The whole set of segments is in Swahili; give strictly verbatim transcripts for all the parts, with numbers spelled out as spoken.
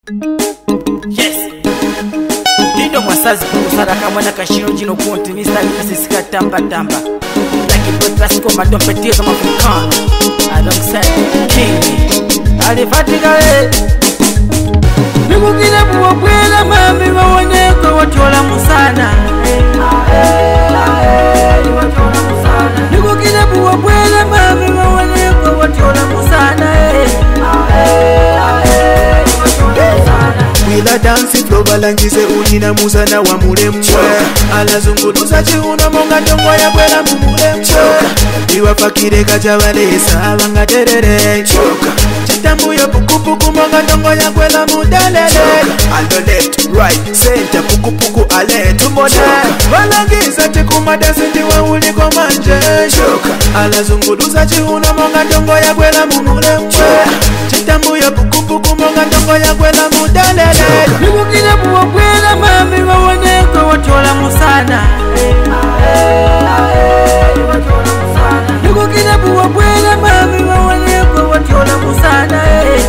Yes. Dindo mwasazi kusara kama na kashino jino konti ni style kasisika tamba tamba. Like it classical madompetie kama fukana. I don't say king. Alifatika le. Niku kile buwa kwela mami wawaneko watola musana. Niku kile buwa kwela mami wawaneko watola musana. Wila dansi flow balangise unina musa na wa mule mchwe Alazunguduza chiuno monga tongo ya kwela mumule mchwe Iwa fakire kachabalesa abanga terere Chitambu ya puku puku monga tongo ya kwela mudelele Aldo left, right, center, puku puku ale tumone Balangisa chikuma dansi ndiwa uliko manje Alazunguduza chiuno monga tongo ya kwela mumule mchwe Chitambu ya puku puku monga tongo ya kwela mudelele Niku kile buwa kwela mami wawaneko watola musana. Niku kile buwa kwela mami wawaneko watola musana.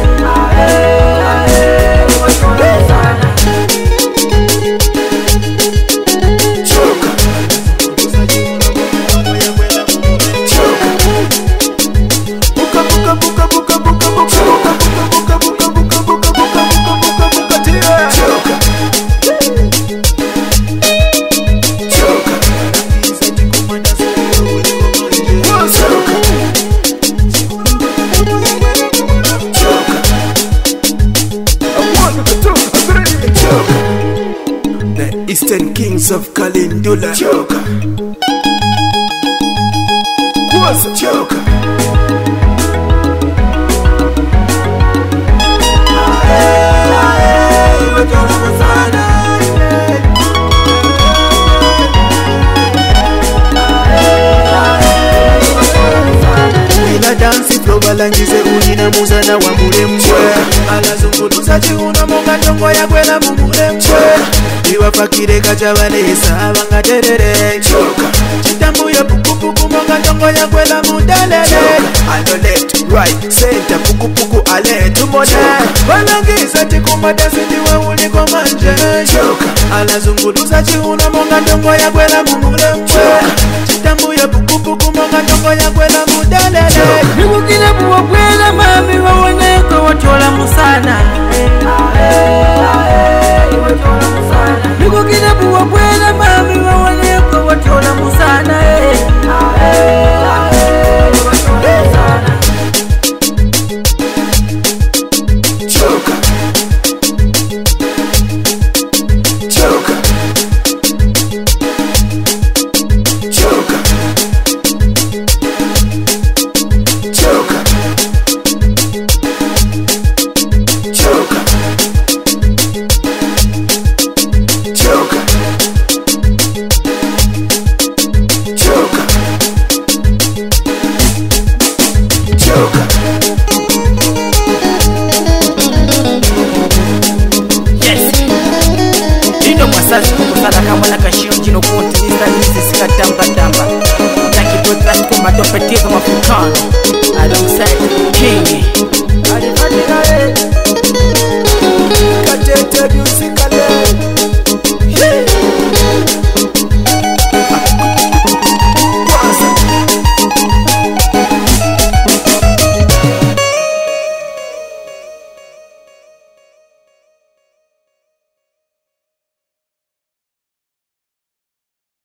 Eastern Kings of Kalindula Choka Kwasa Choka Wila dansi flow balangise unina musa na wa mule mchwe Alazunguduza chiuno monga tongo ya kwela mumule mchwe Iwa fakire kachabalesa abanga terere Chitambu ya puku puku monga tongo ya kwela mudelele Aldo left, right, center, puku puku ale tumone Balangisa chikuma dansi ndiwa uliko manje Alazunguduza chiuno monga tongo ya kwela mumule mchwe Chitambu ya puku puku monga tongo ya kwela mudelele Niku kile buwa kwela mami wawaneko watola musana. Niku kile buwa kwela mami wawaneko watola musana. Choka Choka Choka Choka Choka Choka Choka Choka Yes. Dindo mwasazi kusara kama na kashino jino konti ni style kasisika tamba tamba. Like it classical madompetie kama fukana.